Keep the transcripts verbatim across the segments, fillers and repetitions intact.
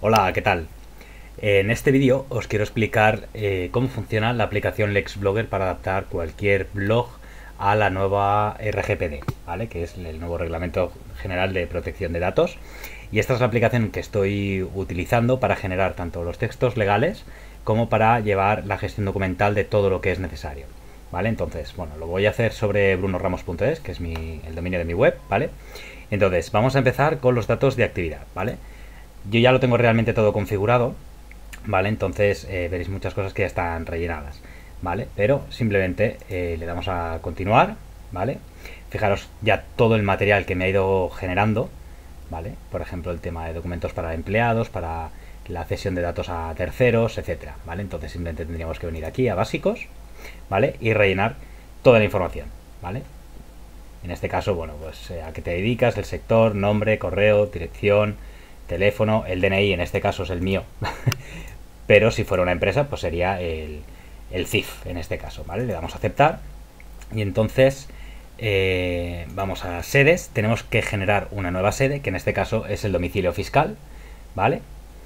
Hola, ¿qué tal? En este vídeo os quiero explicar eh, cómo funciona la aplicación LexBlogger para adaptar cualquier blog a la nueva R G P D, ¿vale? Que es el nuevo Reglamento General de Protección de Datos. Y esta es la aplicación que estoy utilizando para generar tanto los textos legales como para llevar la gestión documental de todo lo que es necesario, ¿vale? Entonces, bueno, lo voy a hacer sobre bruno ramos punto es, que es mi, el dominio de mi web, ¿vale? Entonces, vamos a empezar con los datos de actividad, ¿vale? Yo ya lo tengo realmente todo configurado, ¿vale? Entonces eh, veréis muchas cosas que ya están rellenadas, ¿vale? Pero simplemente eh, le damos a continuar, ¿vale? Fijaros ya todo el material que me ha ido generando, ¿vale? Por ejemplo, el tema de documentos para empleados, para la cesión de datos a terceros, etcétera, ¿vale? Entonces simplemente tendríamos que venir aquí a básicos, ¿vale? Y rellenar toda la información, ¿vale? En este caso, bueno, pues eh, a qué te dedicas, el sector, nombre, correo, dirección, teléfono, el D N I en este caso es el mío, pero si fuera una empresa pues sería el, el C I F en este caso, ¿vale? Le damos a aceptar y entonces eh, vamos a sedes, tenemos que generar una nueva sede, que en este caso es el domicilio fiscal, ¿vale?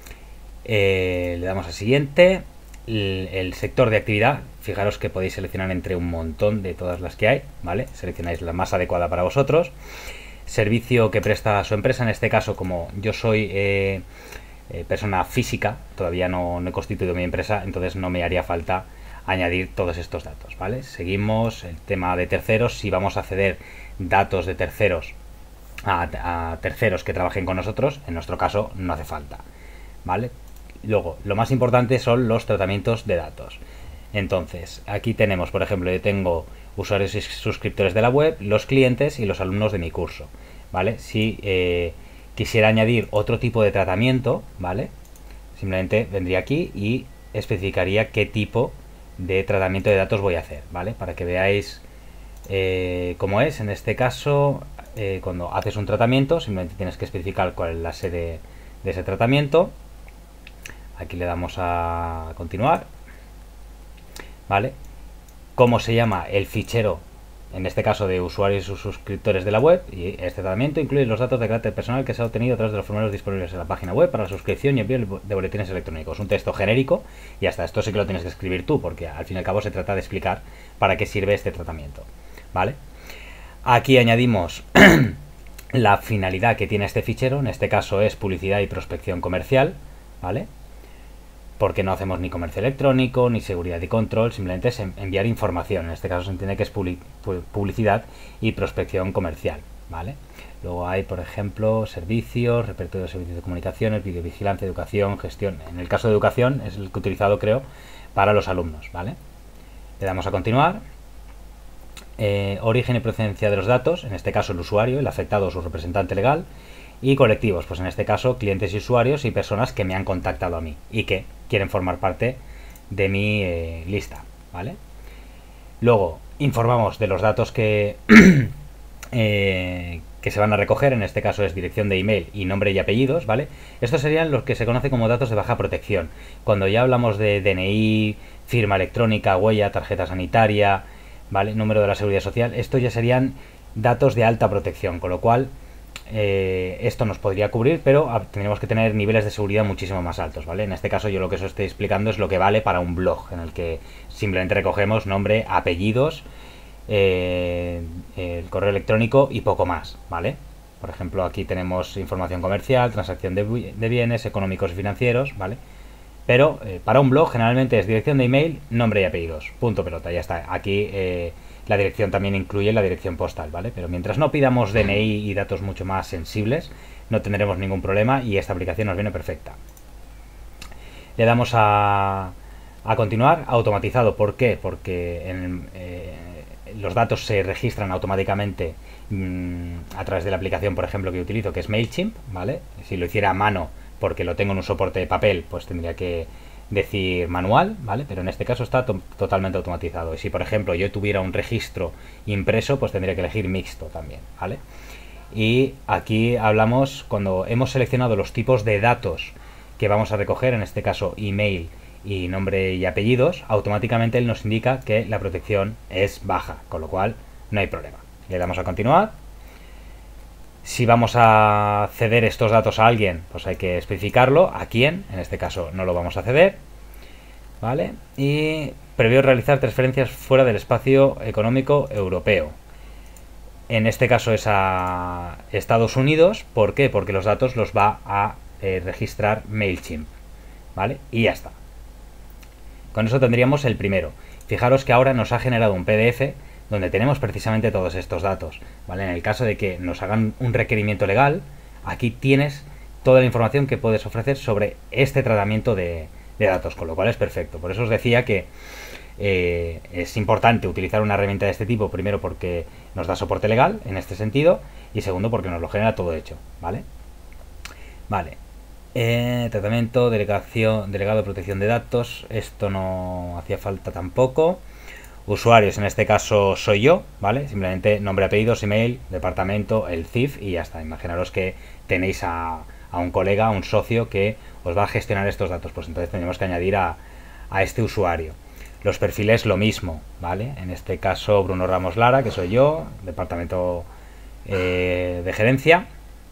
Eh, le damos a siguiente, el, el sector de actividad, fijaros que podéis seleccionar entre un montón de todas las que hay, ¿vale? Seleccionáis la más adecuada para vosotros. Servicio que presta su empresa, en este caso como yo soy eh, eh, persona física, todavía no, no he constituido mi empresa, entonces no me haría falta añadir todos estos datos, ¿vale? Seguimos el tema de terceros, si vamos a ceder datos de terceros a, a terceros que trabajen con nosotros, en nuestro caso no hace falta, ¿vale? Luego, lo más importante son los tratamientos de datos. Entonces, aquí tenemos, por ejemplo, yo tengo usuarios y suscriptores de la web, los clientes y los alumnos de mi curso, ¿vale? Si eh, quisiera añadir otro tipo de tratamiento, ¿vale? Simplemente vendría aquí y especificaría qué tipo de tratamiento de datos voy a hacer, ¿vale? Para que veáis eh, cómo es. En este caso, eh, cuando haces un tratamiento, simplemente tienes que especificar cuál es la sede de ese tratamiento. Aquí le damos a continuar, ¿vale? Cómo se llama el fichero, en este caso de usuarios y suscriptores de la web, y este tratamiento incluye los datos de carácter personal que se ha obtenido a través de los formularios disponibles en la página web para la suscripción y envío de boletines electrónicos. Un texto genérico y hasta esto sí que lo tienes que escribir tú, porque al fin y al cabo se trata de explicar para qué sirve este tratamiento, ¿vale? Aquí añadimos la finalidad que tiene este fichero, en este caso es publicidad y prospección comercial, ¿vale? Porque no hacemos ni comercio electrónico, ni seguridad y control, simplemente es enviar información. En este caso se entiende que es publicidad y prospección comercial, ¿vale? Luego hay, por ejemplo, servicios, repertorio de servicios de comunicaciones, videovigilancia, educación, gestión. En el caso de educación es el que he utilizado, creo, para los alumnos, ¿vale? Le damos a continuar. Eh, origen y procedencia de los datos, en este caso el usuario, el afectado o su representante legal. Y colectivos, pues en este caso clientes y usuarios y personas que me han contactado a mí y que quieren formar parte de mi eh, lista, ¿vale? Luego informamos de los datos que, eh, que se van a recoger, en este caso es dirección de email y nombre y apellidos, ¿vale? Estos serían los que se conoce como datos de baja protección. Cuando ya hablamos de D N I, firma electrónica, huella, tarjeta sanitaria, ¿vale? Número de la seguridad social, estos ya serían datos de alta protección, con lo cual Eh, esto nos podría cubrir, pero tendríamos que tener niveles de seguridad muchísimo más altos, ¿vale? En este caso yo lo que os estoy explicando es lo que vale para un blog, en el que simplemente recogemos nombre, apellidos, eh, el correo electrónico y poco más, ¿vale? Por ejemplo, aquí tenemos información comercial, transacción de, de bienes económicos y financieros, ¿vale? Pero eh, para un blog generalmente es dirección de email, nombre y apellidos, punto pelota, ya está. Aquí eh, la dirección también incluye la dirección postal, ¿vale? Pero mientras no pidamos D N I y datos mucho más sensibles, no tendremos ningún problema y esta aplicación nos viene perfecta. Le damos a, a continuar, automatizado. ¿Por qué? Porque en, eh, los datos se registran automáticamente mmm, a través de la aplicación, por ejemplo, que utilizo, que es MailChimp, ¿vale? Si lo hiciera a mano, porque lo tengo en un soporte de papel, pues tendría que decir manual, ¿vale? Pero en este caso está to totalmente automatizado. Y si, por ejemplo, yo tuviera un registro impreso, pues tendría que elegir mixto también, ¿vale? Y aquí hablamos, cuando hemos seleccionado los tipos de datos que vamos a recoger, en este caso email y nombre y apellidos, automáticamente él nos indica que la protección es baja, con lo cual no hay problema. Le damos a continuar. Si vamos a ceder estos datos a alguien, pues hay que especificarlo. ¿A quién? En este caso no lo vamos a ceder. ¿Vale? Y previó realizar transferencias fuera del espacio económico europeo. En este caso es a Estados Unidos. ¿Por qué? Porque los datos los va a eh, registrar MailChimp. ¿Vale? Y ya está. Con eso tendríamos el primero. Fijaros que ahora nos ha generado un P D F donde tenemos precisamente todos estos datos. ¿Vale? En el caso de que nos hagan un requerimiento legal, aquí tienes toda la información que puedes ofrecer sobre este tratamiento de, de datos, con lo cual es perfecto. Por eso os decía que eh, es importante utilizar una herramienta de este tipo, primero porque nos da soporte legal en este sentido, y segundo porque nos lo genera todo hecho. ¿Vale? Vale. Eh, tratamiento, delegación, delegado de protección de datos, esto no hacía falta tampoco. Usuarios, en este caso soy yo, ¿vale? Simplemente nombre, apellidos, email, departamento, el C I F y ya está. Imaginaros que tenéis a, a un colega, a un socio que os va a gestionar estos datos, pues entonces tenemos que añadir a, a este usuario. Los perfiles lo mismo, ¿vale? En este caso Bruno Ramos Lara, que soy yo, departamento eh, de gerencia.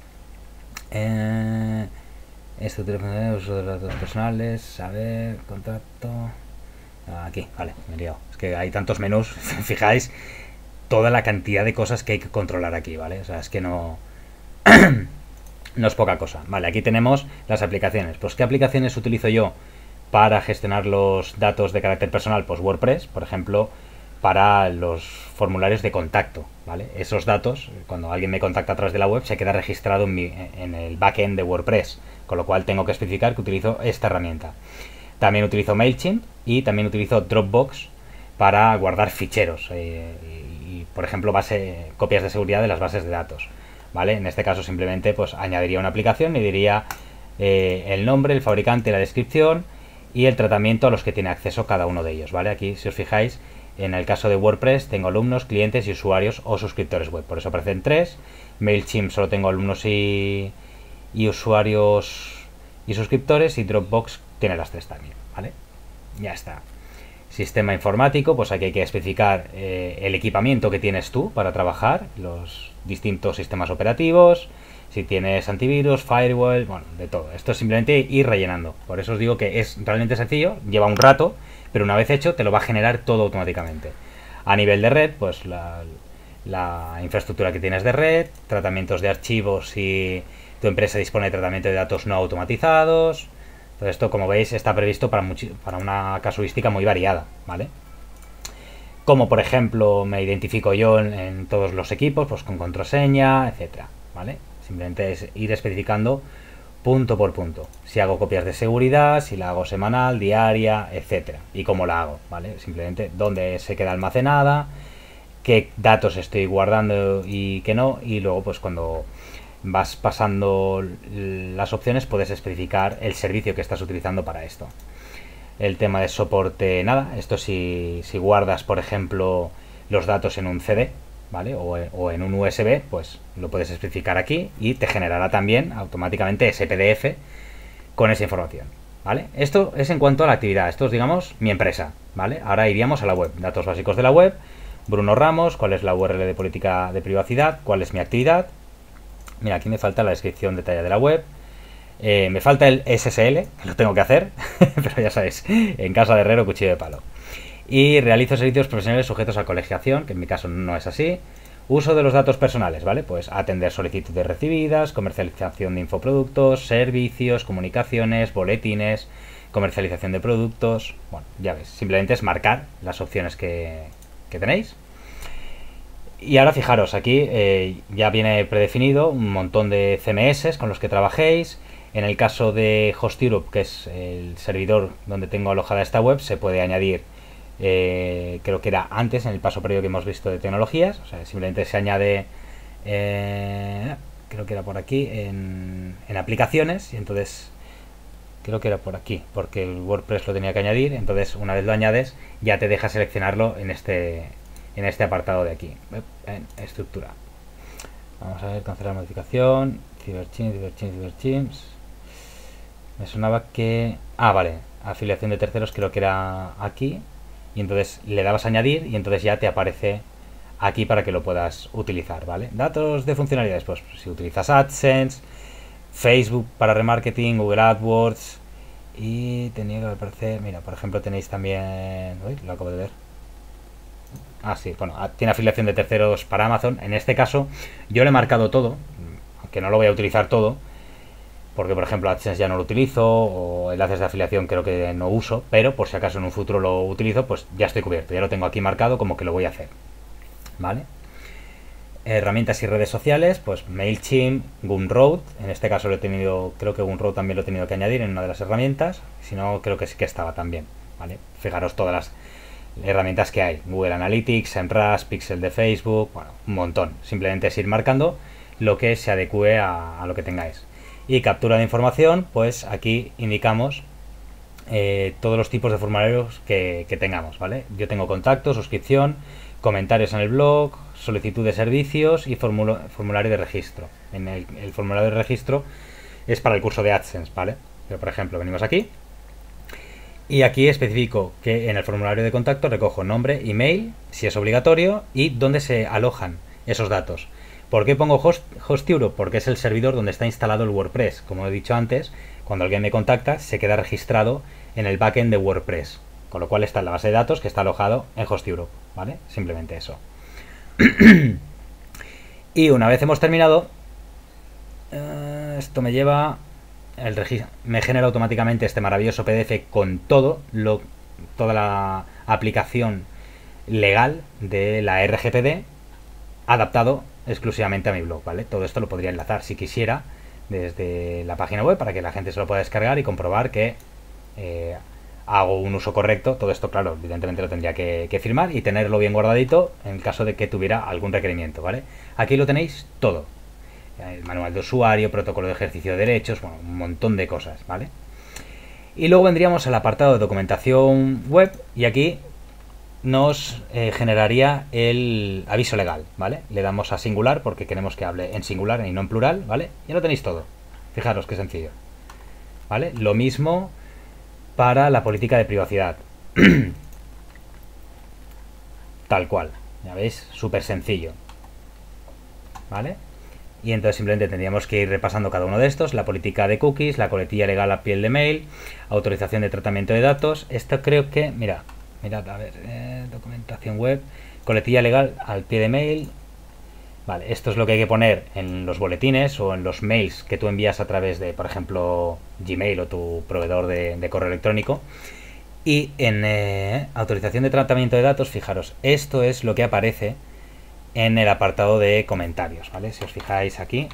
Eh, Este teléfono, uso de los datos personales, a ver, contacto. Aquí, vale, me he liado. Es que hay tantos menús, fijáis, toda la cantidad de cosas que hay que controlar aquí, ¿vale? O sea, es que no. No es poca cosa. Vale, aquí tenemos las aplicaciones. Pues, ¿qué aplicaciones utilizo yo para gestionar los datos de carácter personal? Pues WordPress, por ejemplo, para los formularios de contacto, ¿vale? Esos datos, cuando alguien me contacta a través de la web, se queda registrado en, mi, en el backend de WordPress, con lo cual tengo que especificar que utilizo esta herramienta. También utilizo MailChimp y también utilizo Dropbox para guardar ficheros eh, y, y, por ejemplo, base, copias de seguridad de las bases de datos, ¿vale? En este caso simplemente pues añadiría una aplicación y diría eh, el nombre, el fabricante, la descripción y el tratamiento a los que tiene acceso cada uno de ellos, ¿vale? Aquí, si os fijáis, en el caso de WordPress tengo alumnos, clientes y usuarios o suscriptores web, por eso aparecen tres. MailChimp solo tengo alumnos y, y usuarios y suscriptores, y Dropbox tiene las tres también, ¿vale? Ya está. Sistema informático, pues aquí hay que especificar eh, el equipamiento que tienes tú para trabajar, los distintos sistemas operativos, si tienes antivirus, firewall, bueno, de todo. Esto es simplemente ir rellenando. Por eso os digo que es realmente sencillo, lleva un rato, pero una vez hecho te lo va a generar todo automáticamente. A nivel de red, pues la, la infraestructura que tienes de red, tratamientos de archivos si tu empresa dispone de tratamiento de datos no automatizados. Todo esto, como veis, está previsto para, para una casuística muy variada, ¿vale? Como por ejemplo me identifico yo en, en todos los equipos, pues con contraseña, etcétera, ¿vale? Simplemente es ir especificando punto por punto. Si hago copias de seguridad, si la hago semanal, diaria, etcétera. Y cómo la hago, ¿vale? Simplemente dónde se queda almacenada, qué datos estoy guardando y qué no. Y luego, pues cuando vas pasando las opciones, puedes especificar el servicio que estás utilizando para esto. El tema de soporte, nada. Esto si, si guardas, por ejemplo, los datos en un C D, ¿vale? O, o en un U S B, pues lo puedes especificar aquí y te generará también automáticamente ese P D F con esa información, ¿vale? Esto es en cuanto a la actividad. Esto es, digamos, mi empresa, ¿vale? Ahora iríamos a la web. Datos básicos de la web. Bruno Ramos, cuál es la U R L de política de privacidad, cuál es mi actividad. Mira, aquí me falta la descripción detallada de la web. Eh, me falta el S S L, que lo tengo que hacer, pero ya sabéis, en casa de herrero, cuchillo de palo. Y realizo servicios profesionales sujetos a colegiación, que en mi caso no es así. Uso de los datos personales, ¿vale? Pues atender solicitudes recibidas, comercialización de infoproductos, servicios, comunicaciones, boletines, comercialización de productos. Bueno, ya ves, simplemente es marcar las opciones que, que tenéis. Y ahora fijaros, aquí eh, ya viene predefinido un montón de C M S con los que trabajéis. En el caso de Host Europe, que es el servidor donde tengo alojada esta web, se puede añadir, eh, creo que era antes, en el paso previo que hemos visto de tecnologías. O sea, simplemente se añade, eh, creo que era por aquí, en, en aplicaciones. Y entonces, creo que era por aquí, porque el WordPress lo tenía que añadir. Entonces, una vez lo añades, ya te deja seleccionarlo en este, en este apartado de aquí, en estructura. Vamos a ver, cancelar modificación, CyberChimps, CyberChimps, CyberChimps. Me sonaba que... Ah, vale, afiliación de terceros creo que era aquí. Y entonces le dabas a añadir y entonces ya te aparece aquí para que lo puedas utilizar, ¿vale? Datos de funcionalidades, pues si utilizas AdSense, Facebook para remarketing, Google AdWords y tenía que aparecer, mira, por ejemplo tenéis también, uy, lo acabo de ver. Ah, sí, bueno, tiene afiliación de terceros para Amazon. En este caso, yo le he marcado todo, aunque no lo voy a utilizar todo, porque por ejemplo AdSense ya no lo utilizo, o enlaces de afiliación creo que no uso, pero por si acaso en un futuro lo utilizo, pues ya estoy cubierto, ya lo tengo aquí marcado como que lo voy a hacer, ¿vale? Herramientas y redes sociales, pues MailChimp, Gumroad, en este caso lo he tenido, creo que Gumroad también lo he tenido que añadir en una de las herramientas, si no creo que sí que estaba también, ¿vale? Fijaros todas las herramientas que hay, Google Analytics, Semrush, Pixel de Facebook, bueno, un montón, simplemente es ir marcando lo que se adecue a, a lo que tengáis. Y captura de información, pues aquí indicamos eh, todos los tipos de formularios que, que tengamos, ¿vale? Yo tengo contacto, suscripción, comentarios en el blog, solicitud de servicios y formulo, formulario de registro. En el, el formulario de registro es para el curso de AdSense, ¿vale? Pero por ejemplo, venimos aquí y aquí especifico que en el formulario de contacto recojo nombre, email, si es obligatorio, y dónde se alojan esos datos. ¿Por qué pongo host, Hostiuro? Porque es el servidor donde está instalado el WordPress. Como he dicho antes, cuando alguien me contacta se queda registrado en el backend de WordPress, con lo cual está en la base de datos que está alojado en Hostiuro, ¿vale? Simplemente eso. Y una vez hemos terminado, uh, esto me lleva el registro, me genera automáticamente este maravilloso P D F con todo lo, toda la aplicación legal de la R G P D adaptado exclusivamente a mi blog, ¿vale? Todo esto lo podría enlazar si quisiera desde la página web para que la gente se lo pueda descargar y comprobar que eh, hago un uso correcto. Todo esto, claro, evidentemente lo tendría que, que firmar y tenerlo bien guardadito en el caso de que tuviera algún requerimiento, ¿vale? Aquí lo tenéis todo. El manual de usuario, protocolo de ejercicio de derechos, bueno, un montón de cosas, ¿vale? Y luego vendríamos al apartado de documentación web y aquí nos eh, generaría el aviso legal, ¿vale? Le damos a singular porque queremos que hable en singular y no en plural, ¿vale? Ya lo tenéis todo. Fijaros qué sencillo, ¿vale? Lo mismo para la política de privacidad. Tal cual, ya veis, súper sencillo, ¿vale? Y entonces simplemente tendríamos que ir repasando cada uno de estos, la política de cookies, la coletilla legal a piel de mail, autorización de tratamiento de datos. Esto creo que, mira, mirad, a ver, eh, documentación web, coletilla legal al pie de mail. Vale, esto es lo que hay que poner en los boletines o en los mails que tú envías a través de, por ejemplo, Gmail o tu proveedor de, de correo electrónico. Y en eh, autorización de tratamiento de datos, fijaros, esto es lo que aparece en el apartado de comentarios, ¿vale? Si os fijáis aquí.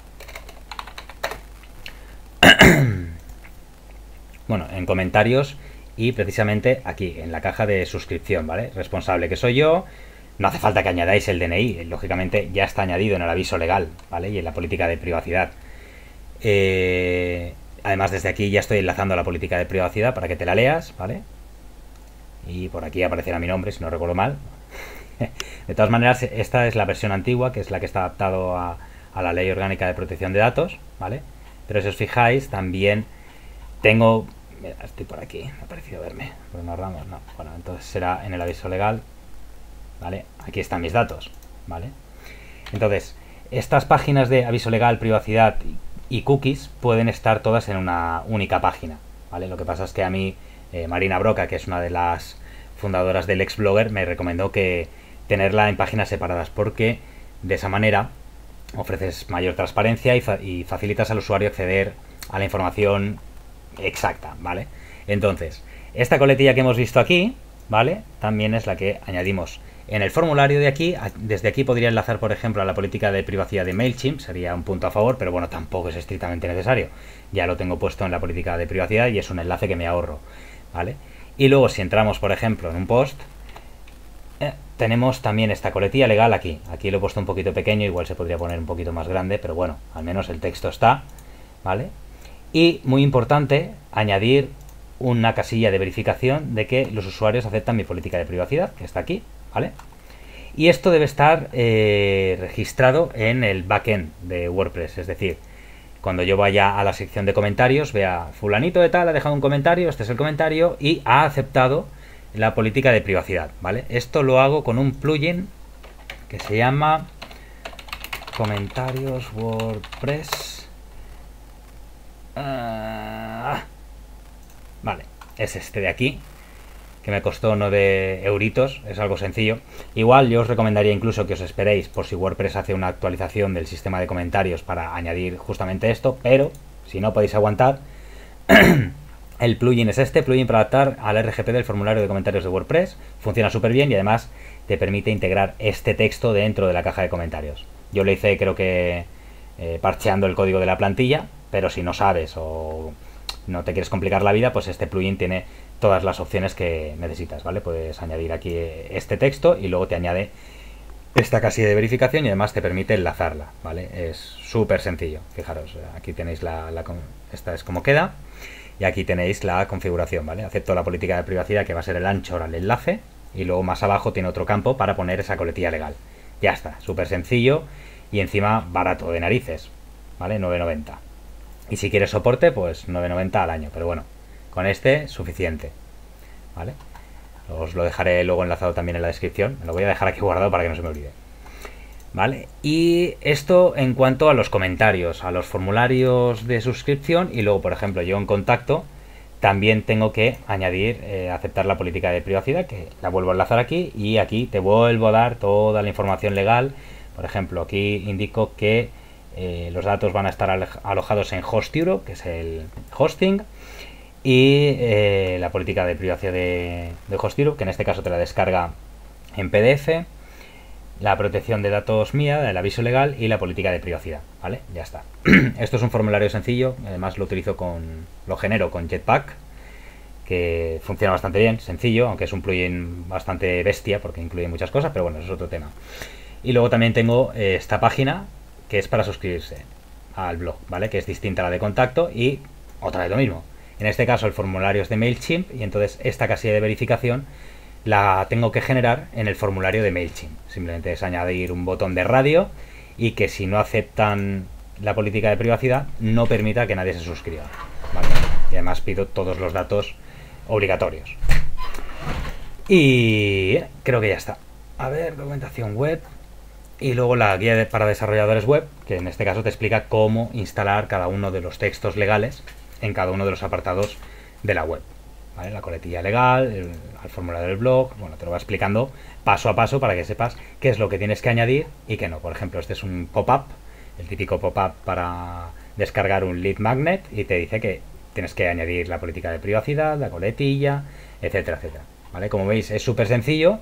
Bueno, en comentarios y precisamente aquí, en la caja de suscripción, ¿vale? Responsable que soy yo. No hace falta que añadáis el D N I, lógicamente ya está añadido en el aviso legal, ¿vale? Y en la política de privacidad. Eh, además, desde aquí ya estoy enlazando a la política de privacidad para que te la leas, ¿vale? Y por aquí aparecerá mi nombre, si no recuerdo mal. De todas maneras, esta es la versión antigua, que es la que está adaptado a, a la Ley Orgánica de Protección de Datos, ¿vale? Pero si os fijáis, también tengo... Mira, estoy por aquí, me ha parecido verme. Bruno Ramos, no. Bueno, entonces será en el aviso legal, ¿vale? Aquí están mis datos, ¿vale? Entonces, estas páginas de aviso legal, privacidad y cookies pueden estar todas en una única página, ¿vale? Lo que pasa es que a mí, eh, Marina Broca, que es una de las fundadoras del Exblogger, me recomendó que tenerla en páginas separadas porque de esa manera ofreces mayor transparencia y, fa y facilitas al usuario acceder a la información exacta, ¿vale? Entonces, esta coletilla que hemos visto aquí, ¿vale? También es la que añadimos en el formulario de aquí. Desde aquí podría enlazar, por ejemplo, a la política de privacidad de MailChimp, sería un punto a favor, pero bueno, tampoco es estrictamente necesario. Ya lo tengo puesto en la política de privacidad y es un enlace que me ahorro, ¿vale? Y luego si entramos, por ejemplo, en un post, eh, tenemos también esta coletilla legal aquí. Aquí lo he puesto un poquito pequeño, igual se podría poner un poquito más grande, pero bueno, al menos el texto está, ¿vale? Y muy importante, añadir una casilla de verificación de que los usuarios aceptan mi política de privacidad, que está aquí, ¿vale? Y esto debe estar eh, registrado en el backend de WordPress, es decir, cuando yo vaya a la sección de comentarios, vea fulanito de tal ha dejado un comentario, este es el comentario y ha aceptado la política de privacidad, ¿vale? Esto lo hago con un plugin que se llama Comentarios WordPress. Uh, vale, es este de aquí, que me costó nueve euritos, es algo sencillo. Igual yo os recomendaría incluso que os esperéis por si WordPress hace una actualización del sistema de comentarios para añadir justamente esto, pero si no podéis aguantar, el plugin es este, plugin para adaptar al R G P del formulario de comentarios de WordPress. Funciona súper bien y además te permite integrar este texto dentro de la caja de comentarios. Yo lo hice creo que eh, parcheando el código de la plantilla, pero si no sabes o no te quieres complicar la vida, pues este plugin tiene todas las opciones que necesitas, ¿vale? Puedes añadir aquí este texto y luego te añade esta casilla de verificación y además te permite enlazarla, ¿vale? Es súper sencillo, fijaros, aquí tenéis la, la... esta es como queda. Y aquí tenéis la configuración, ¿vale? Acepto la política de privacidad, que va a ser el anchor al enlace, y luego más abajo tiene otro campo para poner esa coletilla legal. Ya está, súper sencillo y encima barato de narices, ¿vale? nueve noventa. Y si quieres soporte, pues nueve noventa al año, pero bueno, con este suficiente, ¿vale? Os lo dejaré luego enlazado también en la descripción, me lo voy a dejar aquí guardado para que no se me olvide. ¿Vale? Y esto en cuanto a los comentarios, a los formularios de suscripción y luego, por ejemplo, yo en contacto también tengo que añadir, eh, aceptar la política de privacidad, que la vuelvo a enlazar aquí y aquí te vuelvo a dar toda la información legal. Por ejemplo, aquí indico que eh, los datos van a estar alojados en Host Europe, que es el hosting, y eh, la política de privacidad de, de Host Europe, que en este caso te la descarga en P D F. La protección de datos mía, el aviso legal y la política de privacidad, ¿vale? Ya está. Esto es un formulario sencillo, además lo utilizo con, lo genero con Jetpack, que funciona bastante bien, sencillo, aunque es un plugin bastante bestia porque incluye muchas cosas, pero bueno, eso es otro tema. Y luego también tengo eh, esta página que es para suscribirse al blog, ¿vale? Que es distinta a la de contacto y otra vez lo mismo. En este caso el formulario es de MailChimp y entonces esta casilla de verificación la tengo que generar en el formulario de MailChimp. Simplemente es añadir un botón de radio y que si no aceptan la política de privacidad no permita que nadie se suscriba, ¿vale? Y además pido todos los datos obligatorios. Y creo que ya está. A ver, documentación web. Y luego la guía de, para desarrolladores web, que en este caso te explica cómo instalar cada uno de los textos legales en cada uno de los apartados de la web. ¿Vale? La coletilla legal, el, el formulario del blog, bueno, te lo va explicando paso a paso para que sepas qué es lo que tienes que añadir y qué no. Por ejemplo, este es un pop-up, el típico pop-up para descargar un lead magnet y te dice que tienes que añadir la política de privacidad, la coletilla, etcétera, etcétera. ¿Vale? Como veis, es súper sencillo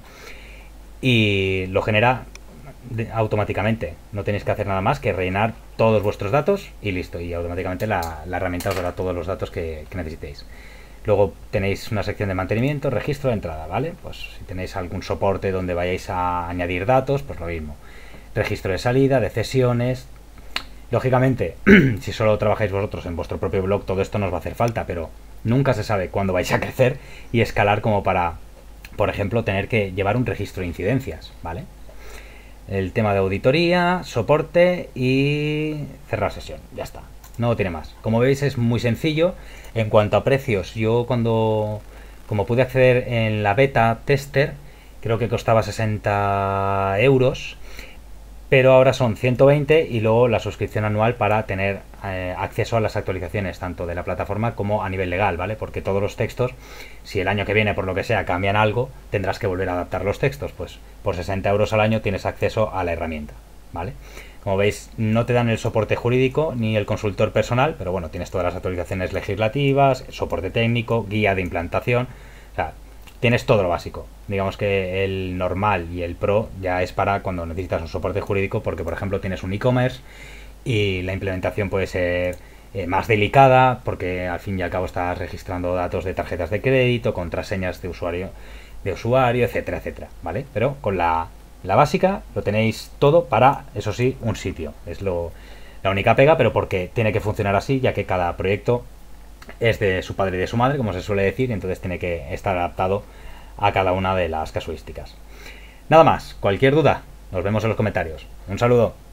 y lo genera de, automáticamente. No tenéis que hacer nada más que rellenar todos vuestros datos y listo. Y automáticamente la, la herramienta os dará todos los datos que, que necesitéis. Luego tenéis una sección de mantenimiento, registro de entrada, ¿vale? Pues si tenéis algún soporte donde vayáis a añadir datos, pues lo mismo. Registro de salida, de cesiones. Lógicamente, si solo trabajáis vosotros en vuestro propio blog, todo esto nos va a hacer falta, pero nunca se sabe cuándo vais a crecer y escalar como para, por ejemplo, tener que llevar un registro de incidencias, ¿vale? El tema de auditoría, soporte y cerrar sesión, ya está. No tiene más. Como veis es muy sencillo. En cuanto a precios, yo cuando como pude acceder en la beta tester, creo que costaba sesenta euros, pero ahora son ciento veinte y luego la suscripción anual para tener eh, acceso a las actualizaciones tanto de la plataforma como a nivel legal, ¿vale? Porque todos los textos, si el año que viene por lo que sea cambian algo, tendrás que volver a adaptar los textos, pues por sesenta euros al año tienes acceso a la herramienta, ¿vale? Como veis, no te dan el soporte jurídico ni el consultor personal, pero bueno, tienes todas las actualizaciones legislativas, soporte técnico, guía de implantación, o sea, tienes todo lo básico. Digamos que el normal y el pro ya es para cuando necesitas un soporte jurídico, porque por ejemplo tienes un e-commerce y la implementación puede ser eh, más delicada, porque al fin y al cabo estás registrando datos de tarjetas de crédito, contraseñas de usuario, de usuario, etcétera, etcétera, ¿vale? Pero con la La básica lo tenéis todo para, eso sí, un sitio. Es lo, la única pega, pero porque tiene que funcionar así, ya que cada proyecto es de su padre y de su madre, como se suele decir, y entonces tiene que estar adaptado a cada una de las casuísticas. Nada más, cualquier duda, nos vemos en los comentarios. Un saludo.